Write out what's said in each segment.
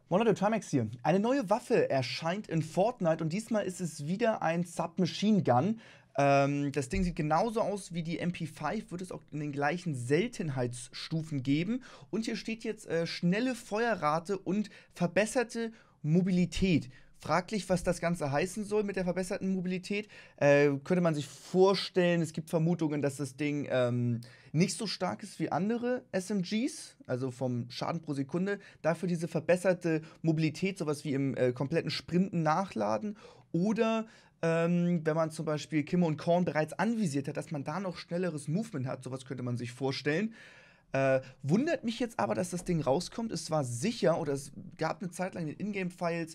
Moin Leute, Trimax hier. Eine neue Waffe erscheint in Fortnite und diesmal ist es wieder ein Submachine Gun. Das Ding sieht genauso aus wie die MP5, wird es auch in den gleichen Seltenheitsstufen geben. Und hier steht jetzt schnelle Feuerrate und verbesserte Mobilität. Fraglich, was das Ganze heißen soll mit der verbesserten Mobilität. Könnte man sich vorstellen, es gibt Vermutungen, dass das Ding nicht so stark ist wie andere SMGs, also vom Schaden pro Sekunde. Dafür diese verbesserte Mobilität, sowas wie im kompletten Sprinten nachladen. Oder wenn man zum Beispiel Kimmo und Korn bereits anvisiert hat, dass man da noch schnelleres Movement hat. Sowas könnte man sich vorstellen. Wundert mich jetzt aber, dass das Ding rauskommt. Es war sicher, oder es gab eine Zeit lang in den Ingame-Files,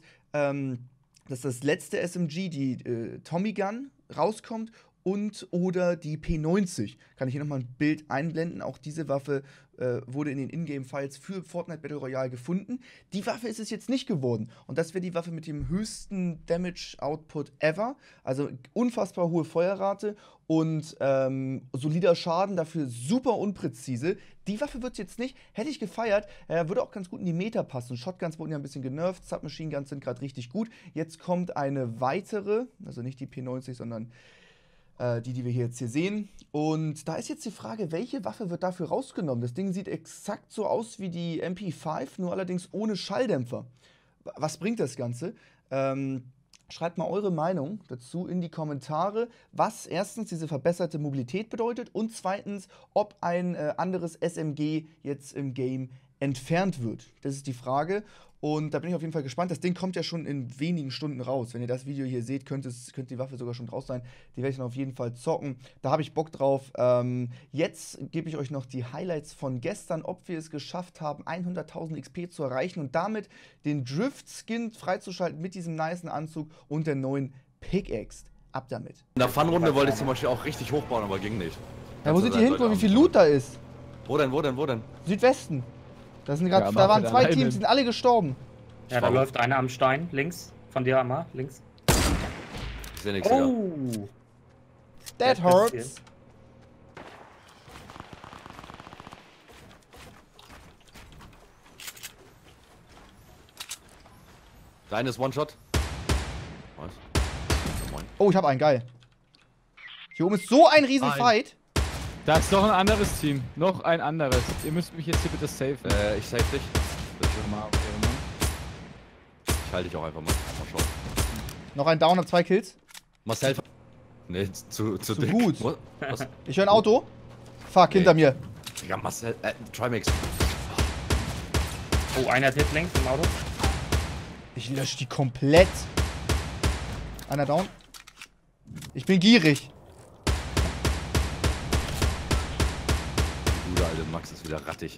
dass das letzte SMG, die Tommy Gun, rauskommt und oder die P90. Kann ich hier nochmal ein Bild einblenden. Auch diese Waffe wurde in den Ingame-Files für Fortnite Battle Royale gefunden. Die Waffe ist es jetzt nicht geworden. Und das wäre die Waffe mit dem höchsten Damage-Output ever. Also unfassbar hohe Feuerrate und solider Schaden, dafür super unpräzise. Die Waffe wird es jetzt nicht. Hätte ich gefeiert. Würde auch ganz gut in die Meta passen. Shotguns wurden ja ein bisschen genervt. Submachine Guns sind gerade richtig gut. Jetzt kommt eine weitere, also nicht die P90, sondern die wir jetzt hier sehen. Und da ist jetzt die Frage, welche Waffe wird dafür rausgenommen? Das Ding sieht exakt so aus wie die MP5, nur allerdings ohne Schalldämpfer. Was bringt das Ganze? Schreibt mal eure Meinung dazu in die Kommentare, was erstens diese verbesserte Mobilität bedeutet und zweitens, ob ein anderes SMG jetzt im Game entfernt wird. Das ist die Frage. Und da bin ich auf jeden Fall gespannt. Das Ding kommt ja schon in wenigen Stunden raus. Wenn ihr das Video hier seht, könnte die Waffe sogar schon draus sein. Die werde ich dann auf jeden Fall zocken. Da habe ich Bock drauf. Jetzt gebe ich euch noch die Highlights von gestern, ob wir es geschafft haben, 100.000 XP zu erreichen und damit den Drift-Skin freizuschalten mit diesem nicen Anzug und der neuen Pickaxe. Ab damit. In der Fun-Runde wollte ich zum Beispiel auch richtig hochbauen, aber ging nicht. Ja, wo sind die hinten, wie viel Loot da ist? Wo denn? Südwesten. Da waren zwei Teams, die sind alle gestorben. Ja, da läuft einer am Stein, links. Von dir einmal, links. Ich sehe nichts. Oh! That hurts. Deine ist One-Shot. Was? Oh, ich habe einen, geil. Hier oben ist so ein Riesenfight. Da ist noch ein anderes Team. Noch ein anderes. Ihr müsst mich jetzt hier bitte safen. Ich safe dich. Ich halte dich auch einfach mal. Mal schauen. Noch ein Down und 2 Kills. Marcel. Nee, zu dick. gut. Was? Ich höre ein Auto. Fuck, hinter mir. Ja, Marcel. Trimax. Oh, einer hat Hit links im Auto. Ich lösche die komplett. Einer down. Ich bin gierig. Der alte Max ist wieder rattig.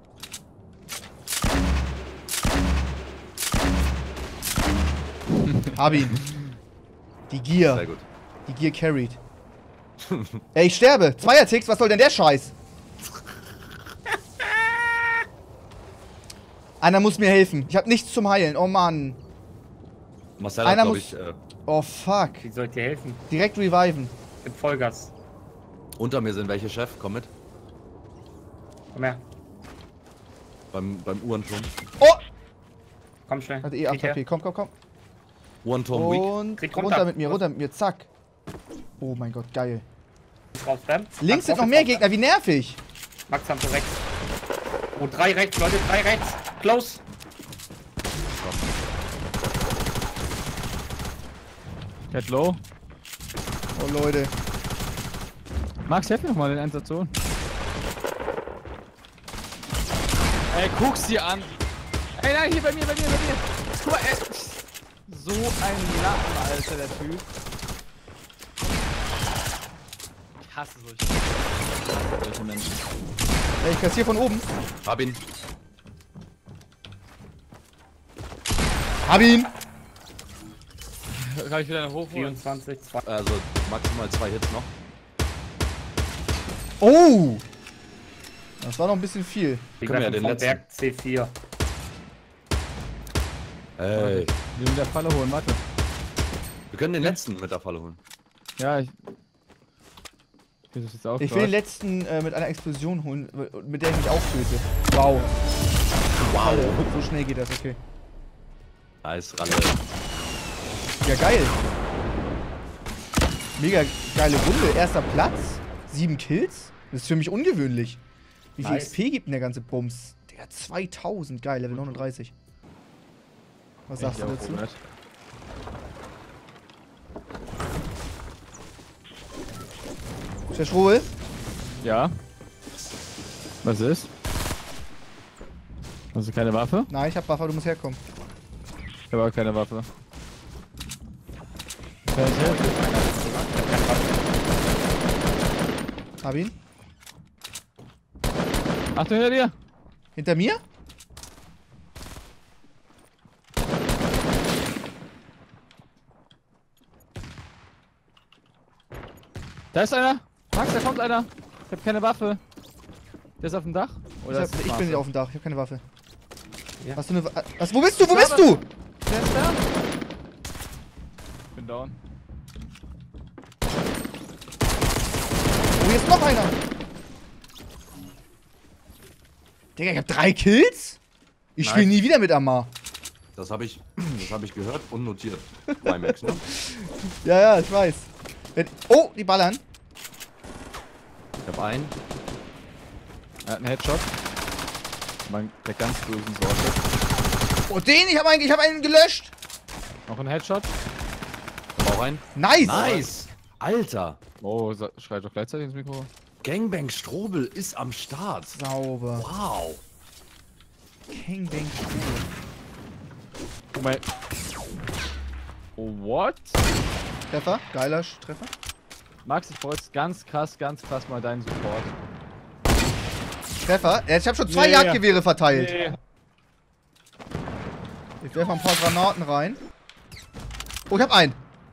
Hab ihn. Die Gier. Sehr gut. Die Gier carried. Ey, ich sterbe. Zweier-Ticks, was soll denn der Scheiß? Einer muss mir helfen. Ich hab nichts zum Heilen. Oh Mann. Marcel Einer hat, muss. Oh fuck. Wie soll ich dir helfen? Direkt reviven. Mit Vollgas. Unter mir sind welche, Chef? Komm mit. Komm her. Beim Uhrenturm. Oh! Komm schnell. Hat eh 8 HP. Komm. Uhrenturm weak. Und Krieg runter mit mir, zack. Oh mein Gott, geil. Raus, Bam. Links sind noch mehr Gegner, wie nervig. Max haben rechts. Oh, 3 rechts, Leute, 3 rechts. Close. Get low. Oh Leute. Max, helf mir nochmal den Einsatz so. Ey, guck's dir an. Ey, nein, hier bei mir. Guck mal, ey. So ein Lappen, Alter, der Typ. Ich hasse solche Menschen. Ey, ich kassier von oben. Hab ihn. Kann ich wieder hochholen? 24, 2. Also maximal 2 Hits noch. Oh! Das war noch ein bisschen viel. Die Können wir ja treffen den vom Berg C4. Ey. Wir mit der Falle holen, warte. Wir können den letzten mit der Falle holen. Ja, ich will das jetzt auch. Ich will den letzten mit einer Explosion holen, mit der ich mich auftöte. Wow. Wow. So schnell geht das, okay. Nice, Ralle. Ja, geil. Mega geile Runde. Erster Platz. 7 Kills. Das ist für mich ungewöhnlich. Wie viel Nice. XP gibt denn der ganze Bums? Digga, 2000. Geil, Level 39. Was sagst du dazu? Ist der Schrohl? Ja. Was ist? Hast du keine Waffe? Nein, ich hab Waffe, du musst herkommen. Ich habe auch keine Waffe. Hab ihn. Achtung hinter dir! Hinter mir? Da ist einer! Max, da kommt einer! Ich habe keine Waffe. Der ist auf dem Dach? Oder ist das Ich bin Waffe? nicht auf dem Dach, ich hab keine Waffe. Ja. Hast du eine Was? Wo bist du? Wo bist du? Der ist da! Ich bin down. Oh, hier ist noch einer. Digga, ich hab 3 Kills? Ich spiele nie wieder mit Amar. Das habe ich gehört und notiert. Bei Max, ne? Ja, ja, ich weiß. Oh, die ballern. Ich habe einen. Er hat einen Headshot. Der ganz bösen Sorte. Oh, den, ich hab einen gelöscht. Noch ein Headshot. Ich hab auch einen. Nice. Nice! Alter! Oh, schreit doch gleichzeitig ins Mikro. Gangbang Strobel ist am Start. Sauber. Wow! Gangbang. Oh mein. Oh, what? Treffer, geiler Treffer. Max, ich brauche jetzt ganz krass mal deinen Support. Treffer. Ich hab schon 2 Nee. Jagdgewehre verteilt. Nee. Ich werfe mal ein paar Granaten rein. Oh, ich hab einen.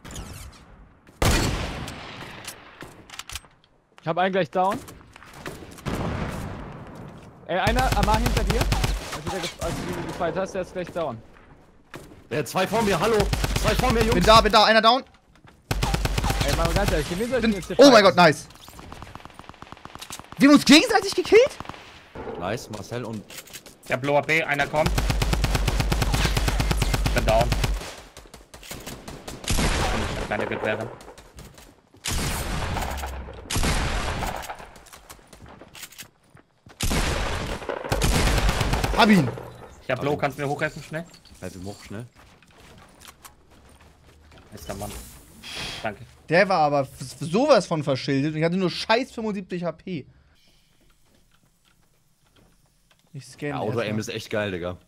Ich habe einen gleich down. Ey, einer, Amar hinter dir. Als du ihn gefeiert hast, der ist gleich down. Zwei vor mir, hallo! Zwei vor mir, Jungs! Bin da, einer down. Ey, mal ganz ehrlich, wen soll ich denn jetzt hier Oh mein fighten? Gott, nice. Wir haben uns gegenseitig gekillt? Nice, Marcel und. Ich hab Lower B, einer kommt. Ich bin down. Keine Gewehre. Hab ihn. Ich hab Low, kannst du mir hochhelfen schnell? Halt ihm hoch, schnell. Ist der Mann. Danke. Der war aber sowas von verschildert und ich hatte nur scheiß 75 HP. Ich scanne. Ja, Auto-Aim ist echt geil, Digga.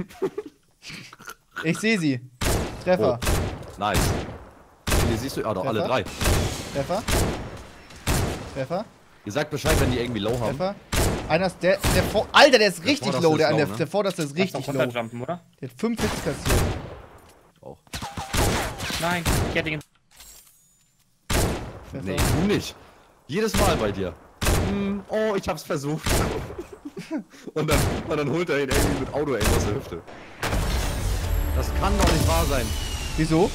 Ich sehe sie. Treffer. Nice. Hier siehst du, doch, alle Treffer? 3. Treffer. Treffer. Ihr sagt Bescheid, wenn die irgendwie low haben. Treffer. Einer ist der vor. Alter, der ist richtig vorderste low. ist Der, low, der, ne? der vorderste ist richtig low. Runterjumpen, oder? Der hat 5 Hits kassiert. Auch. Nein, ich hätte ihn. Treffer. Nee, du nicht. Jedes Mal bei dir. Oh, ich hab's versucht. und dann holt er ihn irgendwie mit Auto-Aim aus der Hüfte. Das kann doch nicht wahr sein. Wieso?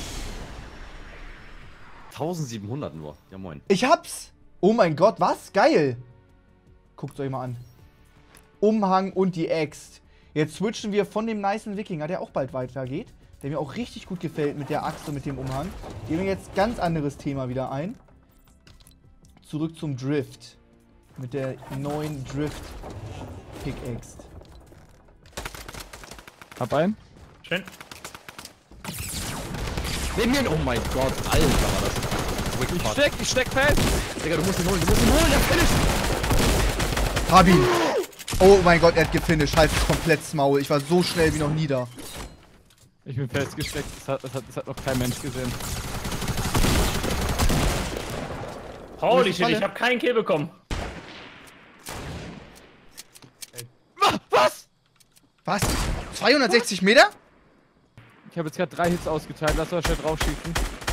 1700 nur. Ja, moin. Ich hab's. Oh mein Gott, was? Geil. Guckt euch mal an. Umhang und die Axt. Jetzt switchen wir von dem nicen Wikinger, der auch bald weitergeht, der mir auch richtig gut gefällt mit der Axt und mit dem Umhang. Gehen wir jetzt ganz anderes Thema wieder ein. Zurück zum Drift. Mit der neuen Drift Pickaxe. Hab einen. Schön. Neben mir. Oh mein Gott, Alter, war das. Ich steck fest! Digga, du musst ihn holen, der Finish! Hab ihn. Oh mein Gott, er hat gefinisht. Halt komplett Maul. Ich war so schnell wie noch nie da. Ich bin festgesteckt, das hat noch kein Mensch gesehen. Holy Ist shit, Falle? ich hab keinen Kill bekommen. Was? Was? 260 Meter? Ich habe jetzt gerade 3 Hits ausgeteilt, lass mal schnell drauf schießen.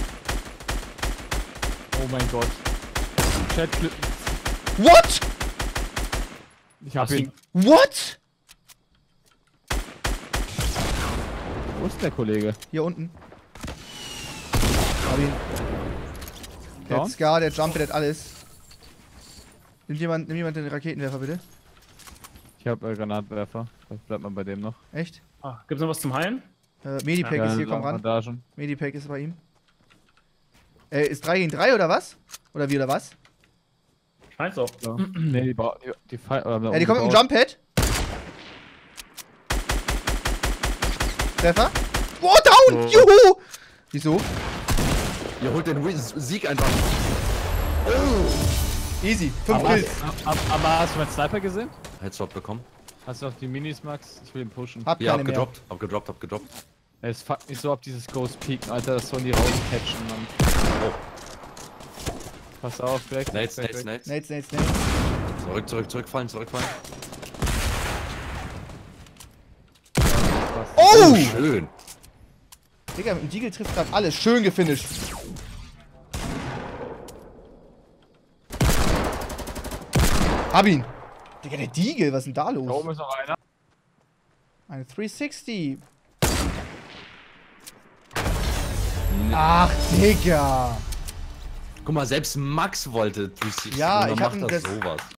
Oh mein Gott. Chat klippen. What? Ich hab ihn. What? Wo ist der Kollege? Hier unten. Hab ihn. Der Down? hat Scar, der Jump, der hat alles. Nimm jemand den Raketenwerfer, bitte. Ich hab Granatwerfer. Vielleicht bleibt man bei dem noch. Echt? Ah, gibt's noch was zum Heilen? Medipack ist hier, komm ran. Bandagen. Medipack ist bei ihm. Ist 3 gegen 3 oder was? Oder wie, oder was? Scheint so. Ja. Nee, die Ja, die kommen mit dem Jump-Pad. Treffer. Oh, down! Oh. Juhu! Wieso? Ihr holt den Sieg einfach. Oh. Easy. 5 Aber Kills. hast du meinen Sniper gesehen? Headshot bekommen. Hast du auch die Minis, Max? Ich will ihn pushen. Hab Ja, keine mehr. hab gedroppt. Es fuckt mich so ab, dieses Ghost Peeken, Alter, das sollen die rauscatchen, Mann. Oh. Pass auf, weg. Nades. Nades. Zurückfallen. Oh! Schön. Digga, mit dem Deagle trifft gerade alles. Schön gefinisht. Hab ihn. Digga, der Deagle, was ist denn da Da los? oben ist noch einer. Eine 360. Ach, Digga. Guck mal, selbst Max wollte 360. Ja, und dann ich hab macht ihn das das- sowas.